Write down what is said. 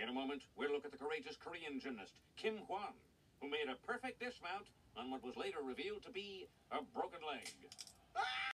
a moment, we'll look at the courageous Korean gymnast, Kim Hwan, who made a perfect dismount on what was later revealed to be a broken leg. Ah!